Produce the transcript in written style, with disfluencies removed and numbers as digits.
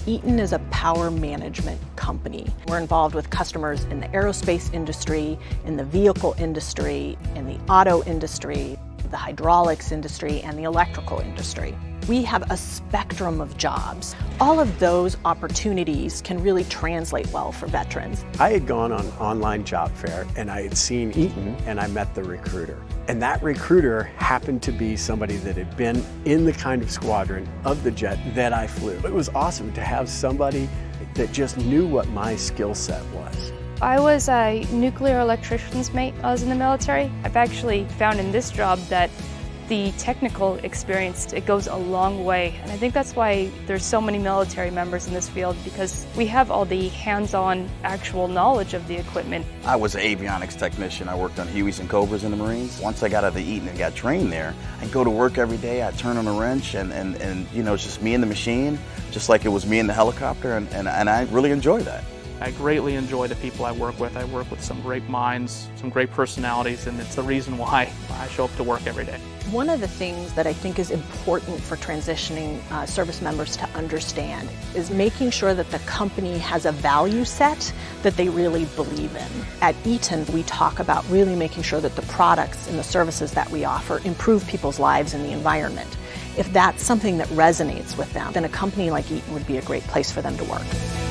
Eaton is a power management company. We're involved with customers in the aerospace industry, in the vehicle industry, in the auto industry, the hydraulics industry, and the electrical industry. We have a spectrum of jobs. All of those opportunities can really translate well for veterans. I had gone on online job fair and I had seen Eaton and I met the recruiter. And that recruiter happened to be somebody that had been in the kind of squadron of the jet that I flew. It was awesome to have somebody that just knew what my skill set was. I was a nuclear electrician's mate when I was in the military. I've actually found in this job that the technical experience, it goes a long way. And I think that's why there's so many military members in this field, because we have all the hands-on actual knowledge of the equipment. I was an avionics technician. I worked on Hueys and Cobras in the Marines. Once I got out of the Eaton and got trained there, I'd go to work every day, I'd turn on a wrench and you know, it's just me and the machine, just like it was me and the helicopter, and I really enjoy that. I greatly enjoy the people I work with. I work with some great minds, some great personalities, and it's the reason why I show up to work every day. One of the things that I think is important for transitioning service members to understand is making sure that the company has a value set that they really believe in. At Eaton, we talk about really making sure that the products and the services that we offer improve people's lives and the environment. If that's something that resonates with them, then a company like Eaton would be a great place for them to work.